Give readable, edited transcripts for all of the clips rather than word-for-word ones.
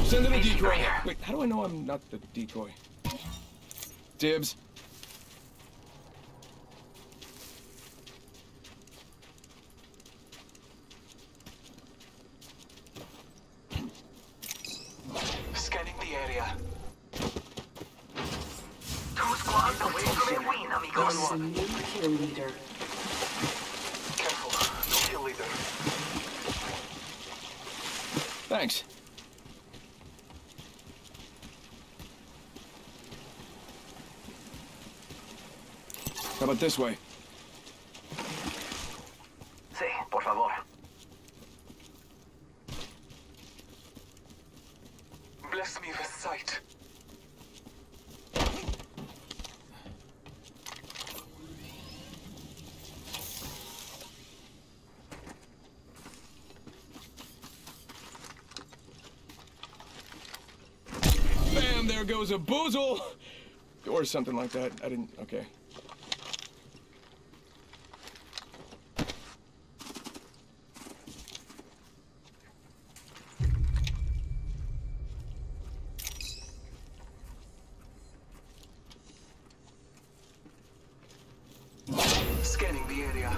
Send in a decoy. Wait, how do I know I'm not the decoy? Dibs. Scanning the area. 2 squads away from a win, amigos. There's a new kill leader. Careful, no kill leader. Thanks. How about this way? Sí, por favor. Bless me with sight. Bam! There goes a boozle! Or something like that. I didn't... Okay. Scanning the area.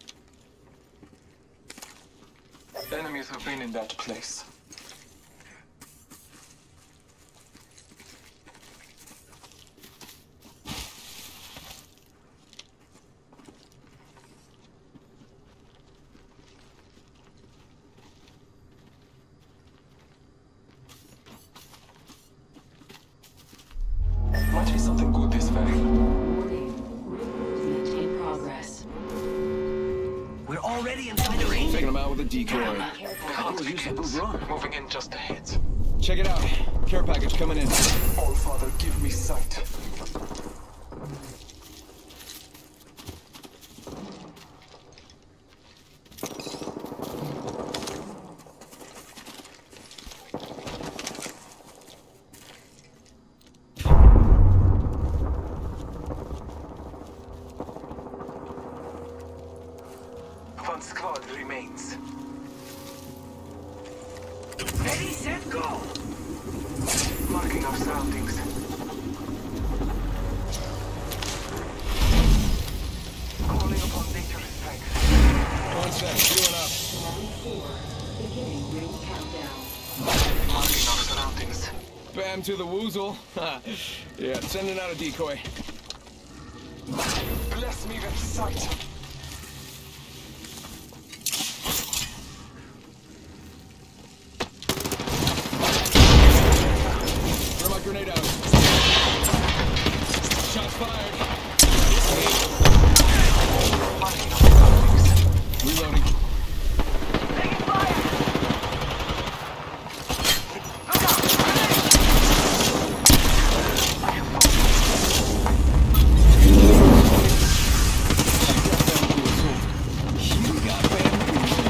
Enemies have been in that place. Might be something good this very. Movement in progress. We're already inside the ring. Taking them out with a decoy. Can't begins. Moving in just ahead. Check it out. Care package coming in. All Father, give me sight. One squad remains. Ready, set, go. Marking our surroundings. Calling upon nature's strength. One sec. Healing up. Round 4. Beginning ring countdown. Marking our surroundings. Bam to the woozle. Yeah, sending out a decoy. Bless me with sight. Throw my grenade out. Shots fired. Marking our surroundings. Reloading. Taking fire. Look out. You got bamboozled.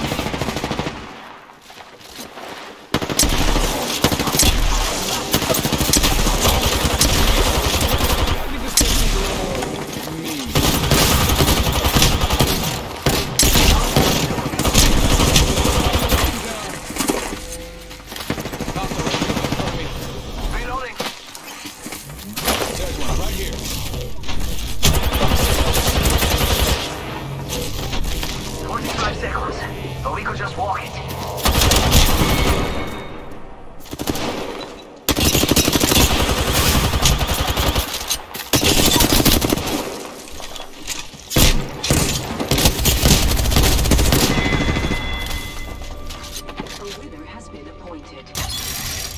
I think this place is a little mean. Hostile right here, front of me. Reloading. There's one right here. 45 seconds. But we could just walk it. A winner has been appointed.